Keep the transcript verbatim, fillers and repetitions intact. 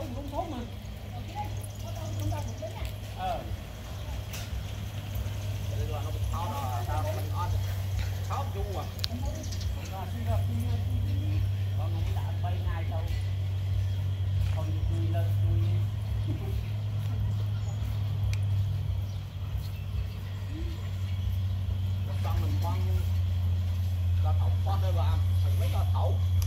cũng thốn mà. Ờ. Đây là nó bị tháo đó, sao mình ăn tháo chung à. Còn ra suy ra suy ra còn nó đã bay ngay đâu. Còn cùi lên cùi. Xong mình quăng ra thấu quăng đây vào, thằng mấy ra thấu.